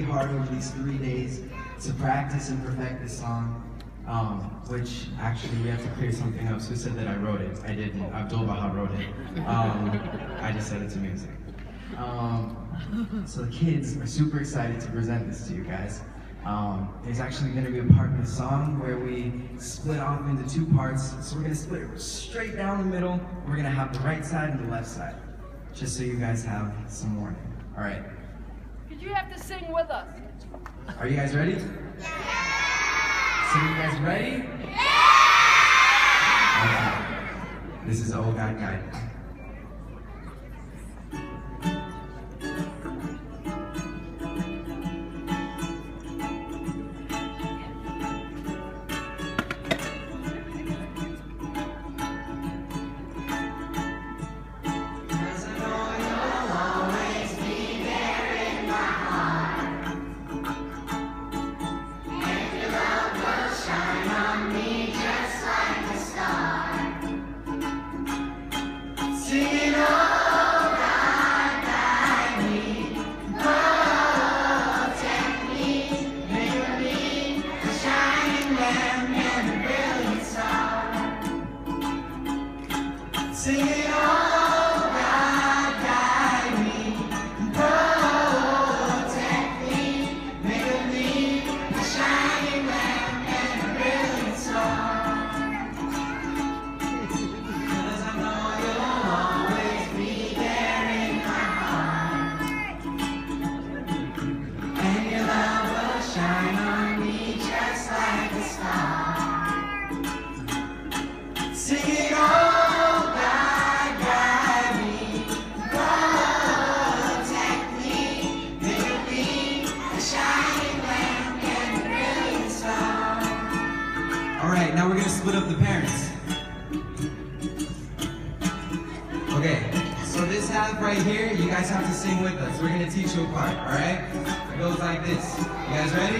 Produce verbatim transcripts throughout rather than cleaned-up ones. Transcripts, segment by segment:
hard over these three days to practice and perfect this song, um, which actually we have to clear something up. So who said that I wrote it? I didn't. Abdul Baha wrote it. Um, I just set it to music. Um, so the kids are super excited to present this to you guys. Um, there's actually going to be a part in the song where we split off into two parts. So we're going to split it straight down the middle. We're going to have the right side and the left side, just so you guys have some warning. All right. Did you have to sing with us? Are you guys ready? Yeah! So you guys ready? Yeah! Okay. This is Oh God Guide Me. Singing, oh God, guide me, protect me, make of me a shining lamp and a brilliant star. 'Cause I know you'll always be there in my heart, and your love will shine on me just like a star. Singing, oh Alright, now we're going to split up the parents. Okay, so this half right here, you guys have to sing with us. We're going to teach you a part, alright? It goes like this. You guys ready?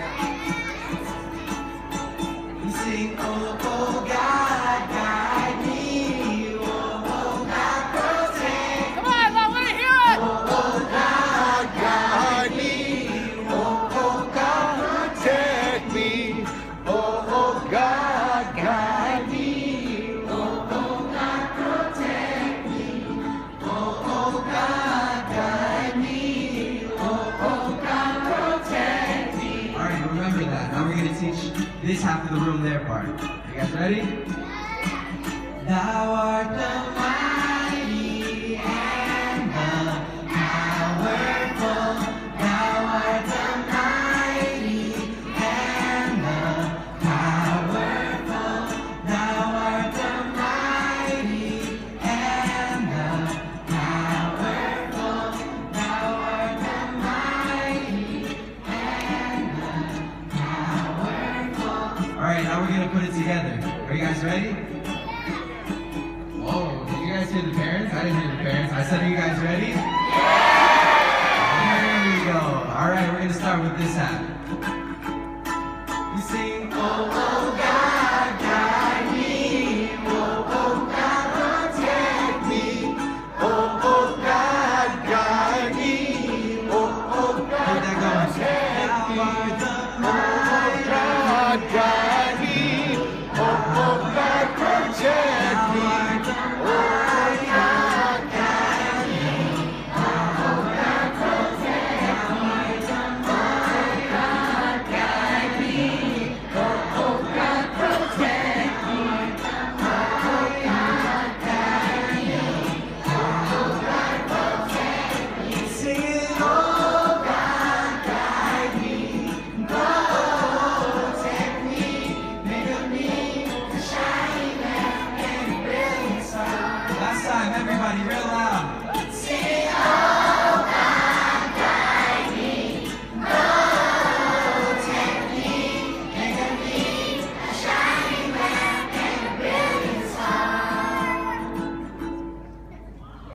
You sing, oh, oh, God, guide me. Oh, oh, God, protect. Come on, I want to hear it. Oh, oh, God, guide me. Oh, oh, God, protect me. Oh, God, guide me. Oh, oh, God, protect me. Oh, oh, God, guide me. Oh, oh, God, protect me. All right, remember that. Now we're going to teach this half of the room their part. You guys ready? Thou art the mighty and the powerful. Thou art the mighty and the powerful. Thou art the mighty and the powerful. Thou art the mighty and the powerful. All right, now we're gonna put it together. Are you guys ready? Whoa, did you guys hear the parents? I didn't hear the parents. I said, are you guys ready? Yeah! There we go. All right, we're gonna start with this half. You sing, oh,